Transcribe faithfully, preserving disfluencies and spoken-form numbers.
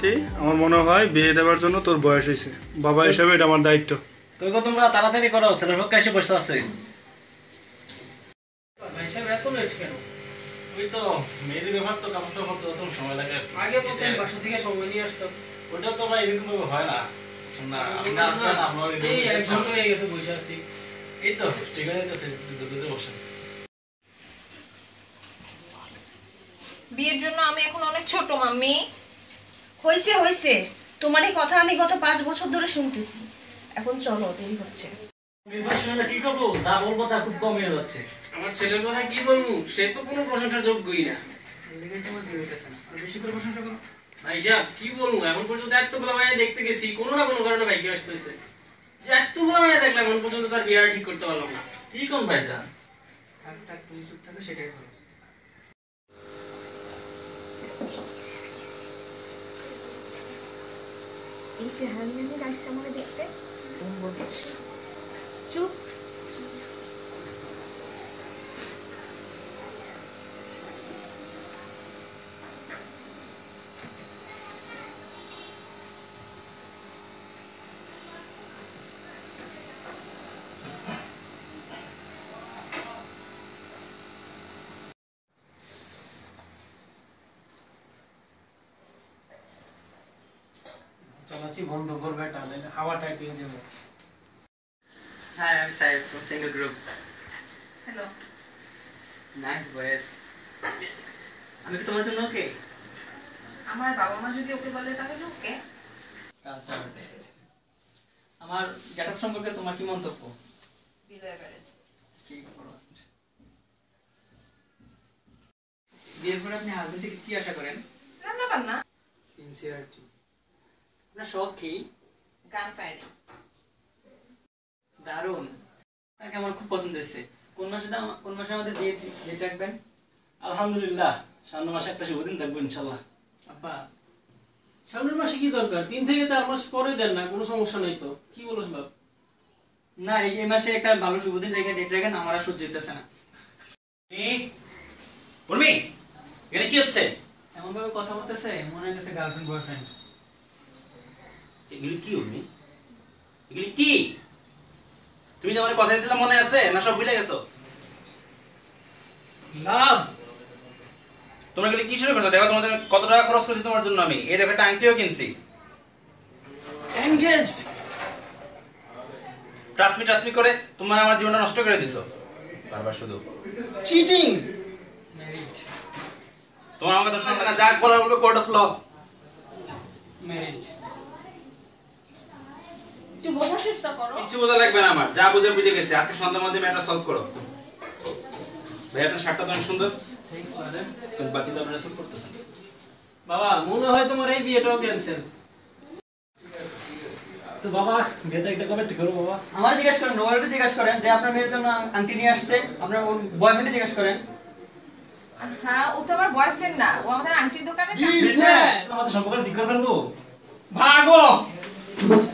কি আমার মনে হয় বিয়ে দেওয়ার জন্য তোর বয়স হয়েছে, বাবা হিসেবে এটা আমার দায়িত্ব। তুই তো তোমরা তাড়াতাড়ি করো, ছেলের পক্ষে এসে বসে আছে। ভাই সাহেব এত লেট কেন? ওই তো মেয়েদের ব্যাপার তো কাপড় চাপড় তো তখন সময় লাগে। আগে প্রত্যেক বাসা থেকে সময় নিয়ে আসতো। ওটা তো ভাই এরকম ভাবে হয় না। না আমরা আপনারা আমরা এই এক ঘন্টা হয়ে গেছে বসে আছি। এই তো ঠিক আছে তো দুজনে বসে। বিয়ের জন্য আমি এখন অনেক ছোট মাম্মি। হইছে হইছে, তোমার এই কথা আমি গত পাঁচ বছর ধরে শুনতেছি। এখন চলো, দেরি হচ্ছে। নির্বাচনে কি করবো? যা বলবো তা খুব কম হয়ে যাচ্ছে। আমার ছেলের কথা কি বলবো, সে তো কোনো প্রশংসার যোগ্যই না। তোমার বিয়ে হইতেছে না, আর বেশি করে প্রশংসা করো। ভাই সাহেব কি বলবো, এখন পর্যন্ত এতগুলো মায়া দেখতে গেছি, কোনো না কোনো কারণে ভাইকে আসতেছে যে এতগুলো মায়া দেখলাম এখন পর্যন্ত তার বিয়ে ঠিক করতে পারলাম না। কি কোন ভাই যান? থাক থাক, তুমি চুপ থাকো, সেটাই ভালো। এই চেহারা নিয়ে আমি গাইছে আমাকে দেখতে চুপ। চালাচ্ছি বন্ধ করবে, তাহলে হাওয়াটা পেয়ে যাবো। হ্যাঁ আমি side from single group. Hello, nice voice. আমি কি তোমার জন্য ওকে? আমার বাবা মা যদি ওকে বলে তাহলে ওকে। আচ্ছা, আমার গেটআপ সম্পর্কে তোমার কি মন্তব্য? Below average. বিয়ের পরে আপনি হাজবেন্ড থেকে কি আশা করেন? রান্না বান্না। সিনসিয়ারিটি। আপনার শখ কি? গান ফায়ারিং। দারুণ, আপনাকে আমার খুব পছন্দ হয়েছে। কোন মাসে কোন মাসে আমাদের বিয়ে ডেট রাখবেন? আলহামদুলিল্লাহ সামনের মাসে একটা শুভ দিন থাকবো ইনশাল্লাহ। আব্বা সামনের মাসে কি দরকার, তিন থেকে চার মাস পরে দেন না, কোনো সমস্যা নেই তো। কি বলছ বাপ? না এই মাসে একটা ভালো শুভ দিন রেখে ডেট রাখেন, আমার আর সহ্য হইতেছে না। উর্মি, এটা কি হচ্ছে? এমন ভাবে কথা বলতেছে মনে হইতেছে গার্লফ্রেন্ড বয়ফ্রেন্ড। এগুলি কি উর্মি? এগুলি কি? তুমি যে আমার কথা দিয়েছিলাম মনে আছে না সব ভুলে গেছো? লাভ তোমরা এগুলি কি শুরু করছো? দেখো তোমাদের কত টাকা খরচ করেছি তোমার জন্য আমি। এই দেখো একটা আংটিও কিনছি। Engaged. Trust me trust me করে তোমরা আমার জীবনটা নষ্ট করে দিছো বারবার শুধু। চিটিং। ম্যারিড। তোমার আমার কথা শুনবে না, যা বলার বলবে কোর্ট অফ ল। ম্যারিড। তুই বোঝার চেষ্টা করো। কিছু বোঝা লাগবে না আমার, যা বুঝে বুঝে গেছে। আজকে সন্ধ্যার মধ্যে ম্যাটার সলভ করো। ভাই আপনার শার্টটা তো অনেক সুন্দর, থ্যাঙ্কস ফাদার। কিন্তু বাকি তো আপনারা সলভ করতেছেন। বাবা মনে হয় তোমার এই বিয়েটাও ক্যান্সেল। তো বাবা বিয়েটা একটা কবে ঠিক করো বাবা? আমার জিজ্ঞেস করেন, রোয়ালকে জিজ্ঞেস করেন যে আপনার মেয়ের জন্য আংটি নিয়ে আসছে, আপনার বয়ফ্রেন্ডে জিজ্ঞেস করেন। হ্যাঁ, ও তো আমার বয়ফ্রেন্ড না, ও আমাদের আংটির দোকানে। বিজনেস আমাদের সম্পর্ক ঠিক করে ফেলবো। ভাগো।